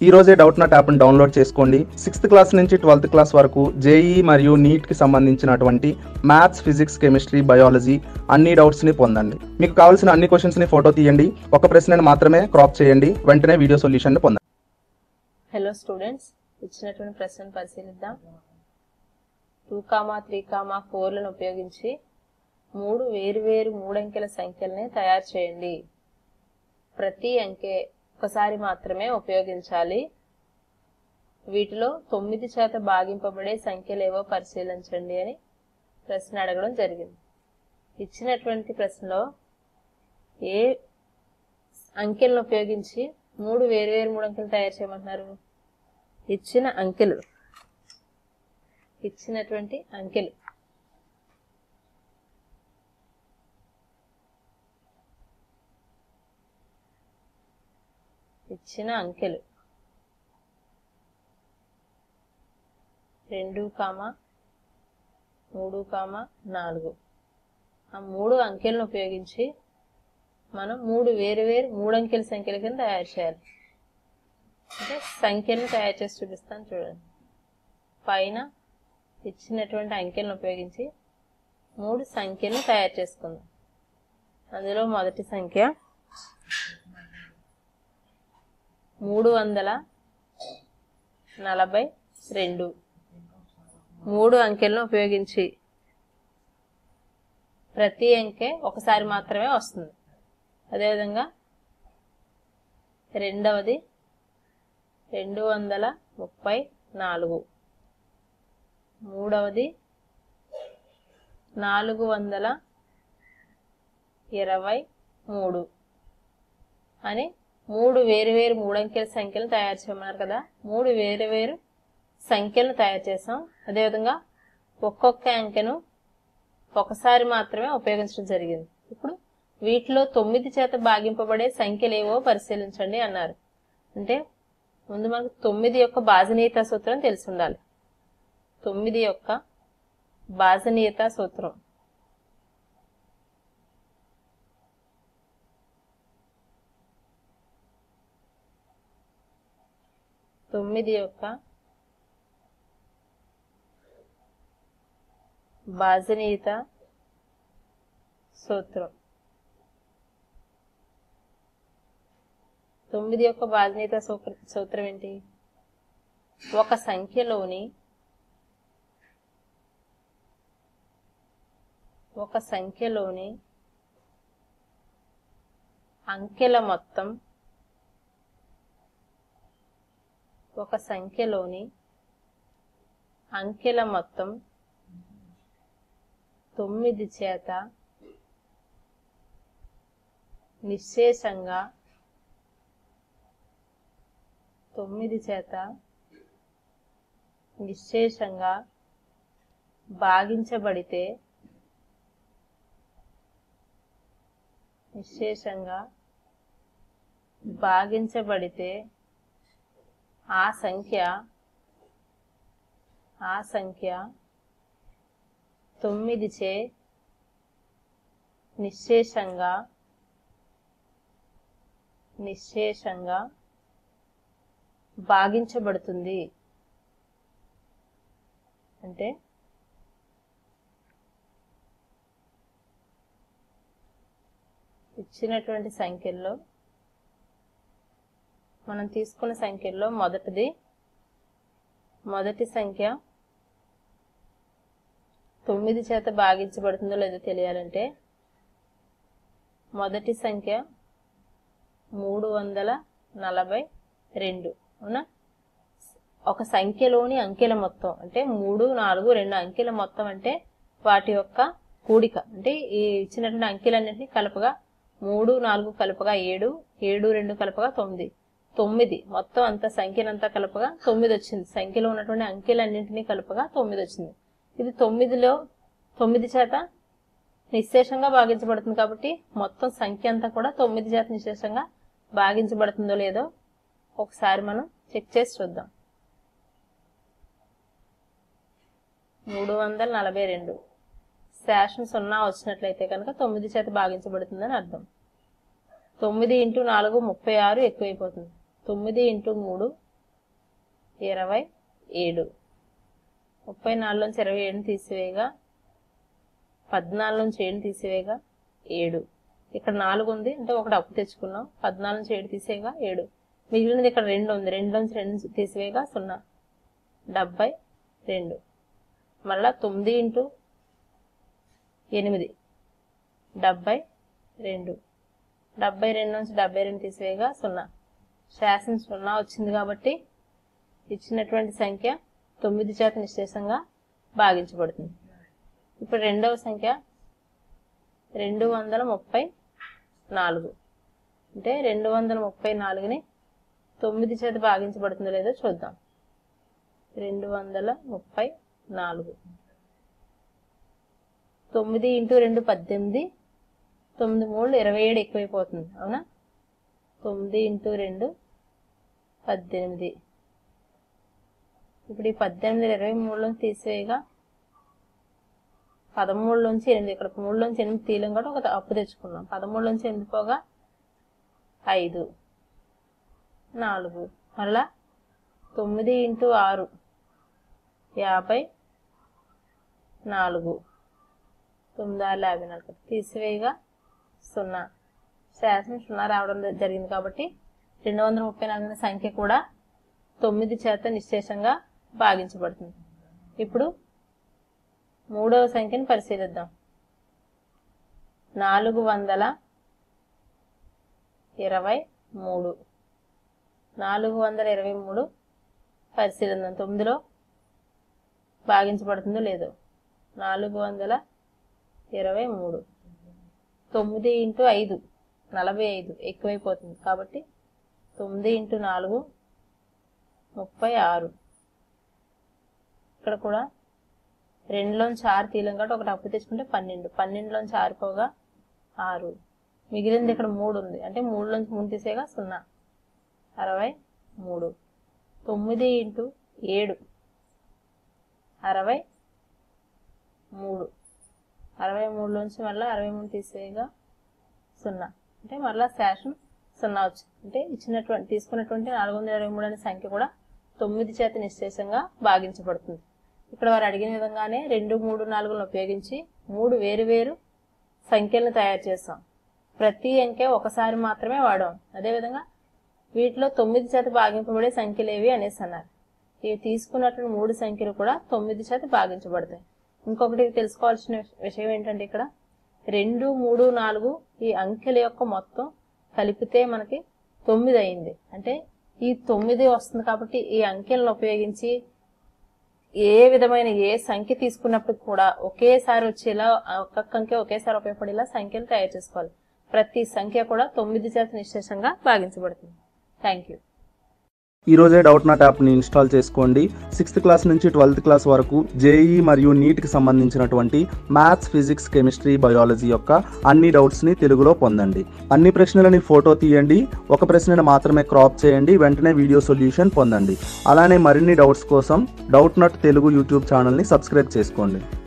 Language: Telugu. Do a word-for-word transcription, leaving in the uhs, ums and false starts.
ఈ రోజే డౌట్ నాట్ యాప్ని డౌన్లోడ్ చేసుకోండి. సిక్స్త్ క్లాస్ నుంచి ట్వెల్త్ క్లాస్ వరకు జేఈ మరియు నీట్కి సంబంధించినటువంటి మ్యాథ్స్, ఫిజిక్స్, కెమిస్ట్రీ, బయాలజీ అన్ని డౌట్స్ని పొందండి. మీకు కావాల్సిన అన్ని క్వశ్చన్స్ని ఫోటో తీయండి, ఒక ప్రశ్నను మాత్రమే క్రాప్ చేయండి, వెంటనే వీడియో సొల్యూషన్ని పొందండి. హలో స్టూడెంట్స్, ఇచ్చినటువంటి ప్రశ్నను పరిశీలిద్దాం. టూ కామా త్రీ కామా ఫోర్లను ఉపయోగించి మూడు వేరువేరు మూడంకెల సంఖ్యల్ని తయారు చేయండి. ప్రతి అంకె ఒకసారి మాత్రమే ఉపయోగించాలి. వీటిలో తొమ్మిది చేత భాగింపబడే సంఖ్యలేవో పరిశీలించండి అని ప్రశ్న అడగడం జరిగింది. ఇచ్చినటువంటి ప్రశ్నలో ఏ అంకెలను ఉపయోగించి మూడు వేరువేరు మూడు అంకెలు తయారు చేయమంటున్నారు? ఇచ్చిన అంకెలు ఇచ్చినటువంటి అంకెలు ఇచ్చిన అంకెలు రెండు కామా మూడు కామా నాలుగు. ఆ మూడు అంకెలను ఉపయోగించి మనం మూడు వేరు వేరు మూడు అంకెల సంఖ్యల కింద తయారు చేయాలి. అంటే సంఖ్యలను తయారు చేసి చూపిస్తాను చూడండి. పైన ఇచ్చినటువంటి అంకెలను ఉపయోగించి మూడు సంఖ్యలను తయారు చేసుకుందాం. అందులో మొదటి సంఖ్య మూడు వందల నలభై రెండు. మూడు అంకెలను ఉపయోగించి ప్రతి అంకె ఒకసారి మాత్రమే వస్తుంది. అదేవిధంగా రెండవది రెండు వందల ముప్పై నాలుగు. మూడవది నాలుగు వందల ఇరవై మూడు అని మూడు వేరు వేరు మూడంకెల సంఖ్యలు తయారు చేయమన్నారు కదా. మూడు వేరు వేరు సంఖ్యలను తయారు చేసాం. అదేవిధంగా ఒక్కొక్క అంకెను ఒకసారి మాత్రమే ఉపయోగించడం జరిగింది. ఇప్పుడు వీటిలో తొమ్మిది చేత భాగింపబడే సంఖ్యలు ఏవో పరిశీలించండి అన్నారు. అంటే ముందు మనకు తొమ్మిది యొక్క భాజనీయత సూత్రం తెలిసి ఉండాలి. తొమ్మిది యొక్క భాజనీయత సూత్రం తొమ్మిది యొక్క భాజనీయత సూత్రం తొమ్మిది యొక్క భాజనీయత సూత్రం ఏంటి? ఒక సంఖ్యలోని ఒక సంఖ్యలోని అంకెల మొత్తం ఒక సంఖ్యలోని అంకెల మొత్తం తొమ్మిది చేత నిశ్శేషంగా తొమ్మిది చేత నిశ్శేషంగా భాగించబడితే నిశ్శేషంగా భాగించబడితే ఆ సంఖ్య ఆ సంఖ్య తొమ్మిది చే నిశ్శేషంగా నిశ్శేషంగా భాగించబడుతుంది. అంటే ఇచ్చినటువంటి సంఖ్యల్లో మనం తీసుకున్న సంఖ్యల్లో మొదటిది మొదటి సంఖ్య తొమ్మిది చేత భాగించబడుతుందో లేదో తెలియాలంటే మొదటి సంఖ్య మూడు వందల నలభై రెండు. అవునా? ఒక సంఖ్యలోని అంకెల మొత్తం అంటే మూడు నాలుగు రెండు అంకెల మొత్తం అంటే వాటి యొక్క కూడిక. అంటే ఈ ఇచ్చినటువంటి అంకెలన్నింటినీ కలపగా మూడు నాలుగు కలపగా ఏడు, ఏడు రెండు కలపగా తొమ్మిది, తొమ్మిది మొత్తం అంత సంఖ్యనంతా కలపగా తొమ్మిది వచ్చింది. సంఖ్యలో ఉన్నటువంటి అంకెలన్నింటినీ కలపగా తొమ్మిది వచ్చింది. ఇది తొమ్మిదిలో తొమ్మిది చేత నిశ్శేషంగా భాగించబడుతుంది కాబట్టి మొత్తం సంఖ్య అంతా కూడా తొమ్మిది చేత నిశ్శేషంగా భాగించబడుతుందో లేదో ఒకసారి మనం చెక్ చేసి చూద్దాం. మూడు వందల నలభై రెండు శేషం సున్నా వచ్చినట్లయితే కనుక తొమ్మిది చేత భాగించబడుతుందని అర్థం. తొమ్మిది ఇంటూ నాలుగు ముప్పై ఆరు ఎక్కువైపోతుంది. తొమ్మిది ఇంటూ మూడు ఇరవై ఏడు. ముప్పై నాలుగులోంచి ఇరవై ఏడుని తీసివేయగా పద్నాలుగులోంచి ఏడుని తీసివేయగా ఏడు. ఇక్కడ నాలుగు ఉంది అంటే ఒకటి అప్పు తెచ్చుకున్నాం. పద్నాలుగు నుంచి ఏడు తీసేయగా ఏడు. మిగిలినది ఇక్కడ రెండు ఉంది. రెండులోంచి రెండు తీసివేయగా సున్నా. డెబ్బై రెండు. మళ్ళా తొమ్మిది ఇంటూ ఎనిమిది డెబ్బై రెండు. డెబ్బై రెండు నుంచి డెబ్బై రెండు తీసివేయగా సున్నా. శాసనం సున్నా వచ్చింది కాబట్టి ఇచ్చినటువంటి సంఖ్య తొమ్మిది చేత నిశ్శేషంగా భాగించబడుతుంది. ఇప్పుడు రెండవ సంఖ్య రెండు వందల ముప్పై నాలుగు. అంటే రెండు వందల ముప్పై నాలుగుని తొమ్మిది చేత భాగించబడుతుందో లేదో చూద్దాం. రెండు వందల ముప్పై నాలుగు. తొమ్మిది ఇంటూ రెండు పద్దెనిమిది. తొమ్మిది మూడు ఇరవై ఏడు ఎక్కువైపోతుంది అవునా. తొమ్మిది ఇంటూ రెండు పద్దెనిమిది. ఇప్పుడు ఈ పద్దెనిమిది ఇరవై మూడులోంచి తీసివేయగా పదమూడులోంచి ఎనిమిది. ఇక్కడ మూడులోంచి ఎనిమిది తీయలేం కూడా ఒక అప్పు తెచ్చుకున్నాం. పదమూడులోంచి ఎనిమిది పోగా ఐదు నాలుగు. మళ్ళా తొమ్మిది ఇంటూ ఆరు యాభై నాలుగు. తొమ్మిది ఆరు యాభై నాలుగు తీసివేయగా సున్నా. శాసనం సున్నా రావడం జరిగింది కాబట్టి రెండు వందల ముప్పై నాలుగు సంఖ్య కూడా తొమ్మిది చేత నిశ్శేషంగా భాగించబడుతుంది. ఇప్పుడు మూడవ సంఖ్యను పరిశీలిద్దాం. నాలుగు వందల ఇరవై మూడు. నాలుగు వందల ఇరవై మూడు పరిశీలిద్దాం. తొమ్మిదిలో భాగించబడుతుందో లేదో. నాలుగు వందల ఇరవై మూడు. తొమ్మిది ఇంటూ ఐదు నలభై ఐదు ఎక్కువైపోతుంది కాబట్టి తొమ్మిది ఇంటూ నాలుగు ముప్పై ఆరు. ఇక్కడ కూడా రెండులోంచి ఆరు తీయలేం కాబట్టి ఒకటి అప్పు తెచ్చుకుంటే పన్నెండు. పన్నెండులోంచి ఆరు పోగా ఆరు. మిగిలింది ఇక్కడ మూడు ఉంది అంటే మూడులోంచి మూడు తీసేగా సున్నా. అరవై మూడు. తొమ్మిది ఇంటూ ఏడు అరవై మూడు. అరవై మూడులోంచి మళ్ళీ అరవై మూడు తీసేగా సున్నా. అంటే మళ్ళీ శాసనం సున్నా వచ్చింది. అంటే ఇచ్చినటువంటి తీసుకున్నటువంటి నాలుగు వందల ఇరవై మూడు అనే సంఖ్య కూడా తొమ్మిది చేత నిశ్శేషంగా భాగించబడుతుంది. ఇక్కడ వారు అడిగిన విధంగానే రెండు మూడు నాలుగులను ఉపయోగించి మూడు వేరు వేరు సంఖ్యలను తయారు చేస్తాం. ప్రతి అంకె ఒకసారి మాత్రమే వాడాం. అదేవిధంగా వీటిలో తొమ్మిది చేత భాగింపబడే సంఖ్యలు ఏవి అనేసి అన్నారు. ఇవి తీసుకున్నటువంటి మూడు సంఖ్యలు కూడా తొమ్మిది చేత భాగించబడతాయి. ఇంకొకటి తెలుసుకోవాల్సిన విషయం ఏంటంటే ఇక్కడ రెండు మూడు నాలుగు ఈ అంకెల యొక్క మొత్తం కలిపితే మనకి తొమ్మిది అయింది. అంటే ఈ తొమ్మిది వస్తుంది కాబట్టి ఈ అంకెలను ఉపయోగించి ఏ విధమైన ఏ సంఖ్య తీసుకున్నప్పుడు కూడా ఒకేసారి వచ్చేలా ఒక్కొక్క అంకె ఒకేసారి ఉపయోగపడేలా సంఖ్యలు తయారు చేసుకోవాలి. ప్రతి సంఖ్య కూడా తొమ్మిది చేత నిశ్శేషంగా భాగించబడుతుంది. Thank you. ఈ రోజే డౌట్ నాట్ యాప్ని ఇన్స్టాల్ చేసుకోండి. సిక్స్త్ క్లాస్ నుంచి ట్వెల్త్ క్లాస్ వరకు జేఈ మరియు నీట్కి సంబంధించినటువంటి మ్యాథ్స్, ఫిజిక్స్, కెమిస్ట్రీ, బయాలజీ యొక్క అన్ని డౌట్స్ని తెలుగులో పొందండి. అన్ని ప్రశ్నలని ఫోటో తీయండి. ఒక ప్రశ్నను మాత్రమే క్రాప్ చేయండి. వెంటనే వీడియో సొల్యూషన్ పొందండి. అలానే మరిన్ని డౌట్స్ కోసం డౌట్ నాట్ తెలుగు యూట్యూబ్ ఛానల్ని సబ్స్క్రైబ్ చేసుకోండి.